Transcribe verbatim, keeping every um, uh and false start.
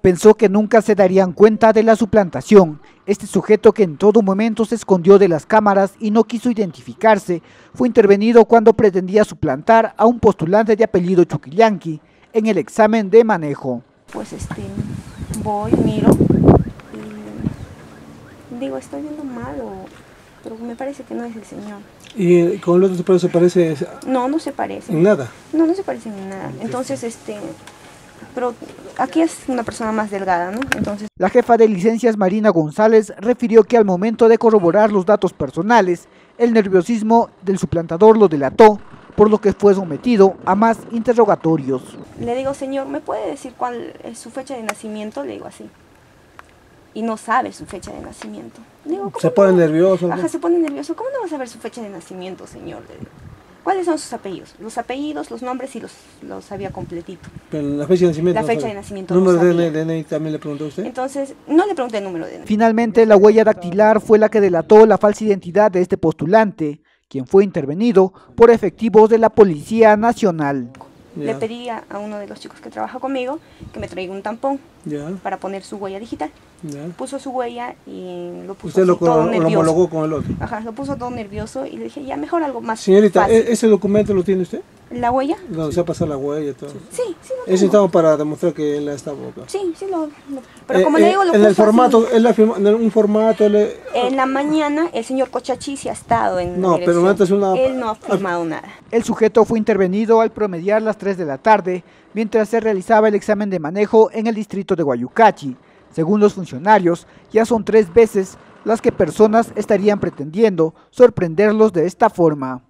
Pensó que nunca se darían cuenta de la suplantación. Este sujeto, que en todo momento se escondió de las cámaras y no quiso identificarse, fue intervenido cuando pretendía suplantar a un postulante de apellido Chuquillanqui en el examen de manejo. Pues este, voy, miro y digo, estoy viendo mal, o, pero me parece que no es el señor. ¿Y con el otro se parece? No, no se parece. ¿En nada? No, no se parece en nada. Entonces, este... pero aquí es una persona más delgada, ¿no? Entonces... La jefa de licencias, Marina González, refirió que al momento de corroborar los datos personales, el nerviosismo del suplantador lo delató, por lo que fue sometido a más interrogatorios. Le digo, señor, ¿me puede decir cuál es su fecha de nacimiento? Le digo así. Y no sabe su fecha de nacimiento. Le digo, ¿Se pone no? nervioso? Ajá, se pone nervioso. ¿Cómo no va a saber su fecha de nacimiento, señor? Le digo. ¿Cuáles son sus apellidos? Los apellidos, los nombres, y los, los sabía completito. Pero la fecha de nacimiento. La fecha de nacimiento. ¿Número no de D N I también le preguntó a usted? Entonces, no le pregunté el número de D N I. Finalmente, la huella dactilar fue la que delató la falsa identidad de este postulante, quien fue intervenido por efectivos de la Policía Nacional. Le pedí a uno de los chicos que trabaja conmigo que me traiga un tampón ya. para poner su huella digital. Ya. Puso su huella y lo puso ¿Usted lo, todo lo, nervioso. lo homologó con el otro? Ajá, lo puso todo nervioso y le dije, ya mejor algo más Señorita, fácil. ¿ese documento lo tiene usted? ¿La huella? Donde se ha pasado la huella y todo. Sí, sí lo ¿Es estamos para demostrar que él ha estado acá? Sí, sí lo... lo pero eh, como eh, le digo, lo en puso el formato, así. En, la firma, en un formato... Le... En la mañana el señor Cochachi sí ha estado en No, la pero no es una... Él no ha firmado nada. El sujeto fue intervenido al promediar las tres de la tarde, mientras se realizaba el examen de manejo en el distrito de Guayucachi. Según los funcionarios, ya son tres veces las que personas estarían pretendiendo sorprenderlos de esta forma.